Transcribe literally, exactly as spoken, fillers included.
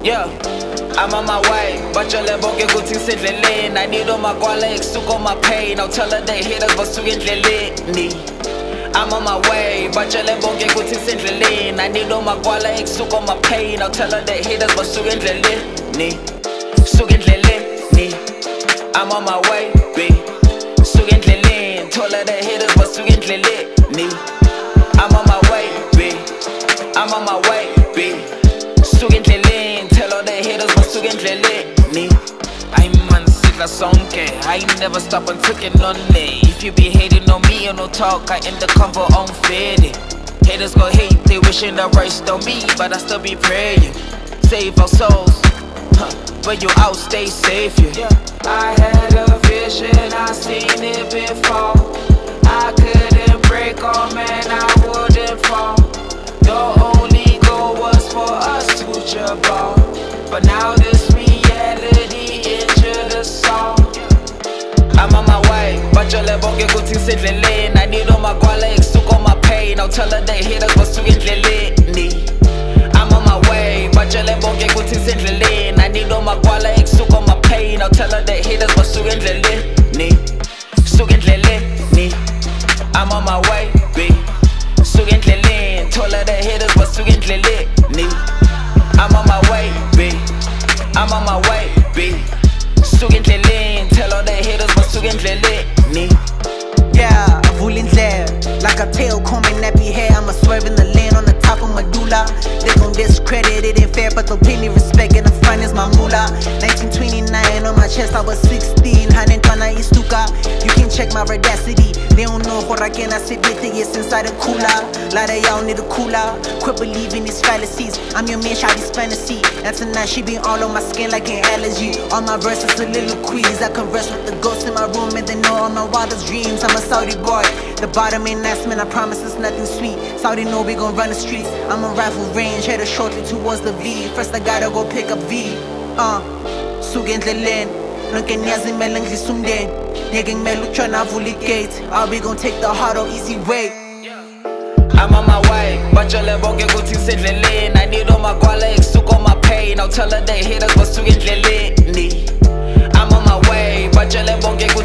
Yeah, I'm on my way, bajale bonke kuthi ngisendleleni. I need umagwala ekusuka on my pain. I'll tell her they haters basuke endleleni. I'm on my way, bajale bonke kuthi ngisendleleni. I need umagwala ekusuka on my pain. I'll tell her they haters basuke endleleni. Suke endleleni. I'm on my way, B. Suke endleleni. Told her they haters basuke endleleni. I'm on my way, B. I'm on my way, B. Suke endleleni. Tell all the haters basuke endleleni. I'm sidla sonke, I never stop until it on me. If you be hating on me or no talk, I end the convo on faded. Haters go hate, they wishing the rest on me, but I still be praying. Save our souls, huh, but you out, stay safe, yeah. I had a vision, I seen it before. I couldn't break, oh man, I wouldn't fall. The only goal was for us to jump off, but now this reality injured us all. I'm on my way, bajale bonke kuthi ngisendleleni. I need umagwala ekusuka on my pain. I'll tell her they haters basuke endleleni. I'm on my way, bajale bonke kuthi ngisendleleni. I need umagwala ekusuka on my pain. I'll tell her they haters basuke endleleni. Suke endleleni. I'm on my way, B. Suke endleleni. Told her they haters basuke endleleni. I'm on my way, B. I'm on my way, B. Suke endleleni. Tell all the haters basuke endleleni. Yeah, avula indlela like a tail combing nappy hair. I'ma swerve in the lane on the top of Medulla. They gon' discredit it, ain't fair, but they'll pay me respect. In the front is my moolah. Nineteen twenty-nine on my chest, I was sixteen. Hanentwana is Suka. You can check my redacity. They don't know what I can. I sit with it, it's inside a cooler. Lot of y'all need a cooler. Quit believing these fallacies. I'm your man, shot this fantasy. And tonight she been all on my skin like an allergy. All my verses a little quiz. I converse with the ghosts in my room and they know all my wildest dreams. I'm a Saudi boy. The bottom ain't nice, man, I promise it's nothing sweet. Saudi know we gon' run the streets. I'm a rifle range, headed shortly towards the V. First I gotta go pick up V. Uh, Suke endleleni. Nonke niyazimela ngidlisa umndeni. Ngeke ngimele utshona avula igate. Are we gon' take the hard or easy way? I'm on my way, bajale bonke kuthi ngisendleleni. I need umagwala ekusuka on my pain. I'll tell her they haters basuke endleleni. I'm on my way, bajale bonke kuthi